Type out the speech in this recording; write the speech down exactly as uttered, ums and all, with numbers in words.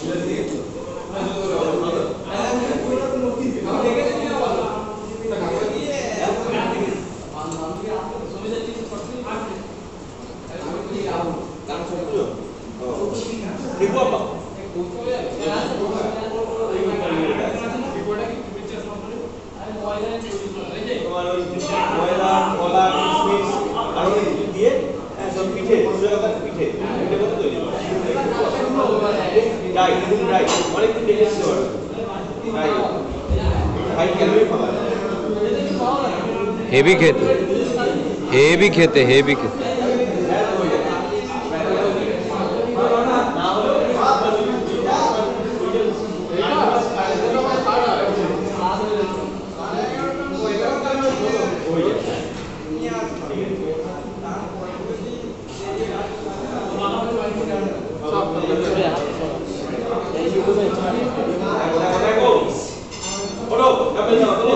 Ibu apa? ময়দা কলা কিশমিশ আর দিয়ে সব পিঠে সুজাকার পিঠে পিঠে মতো তৈরি করে ডাই এবং ডাই অনেকদিন দেখে ছিল ডাই হাই ক্যালোরি পাওয়া হেভি খেতে হেভি খেতে হেভি খেতে Hold on,